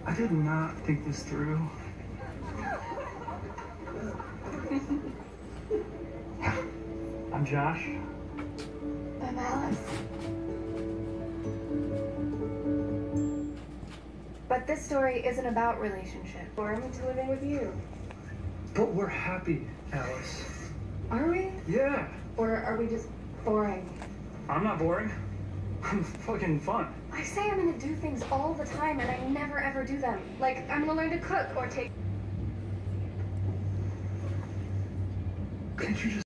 I did not think this through. I'm Josh. I'm Alice. But this story isn't about relationship. Or I'm into living with you. But we're happy, Alice. Are we? Yeah. Or are we just boring? I'm not boring. I'm fucking fun. I say I'm gonna do things all the time and I never ever do them. Like, I'm gonna learn to cook or take... Can't you just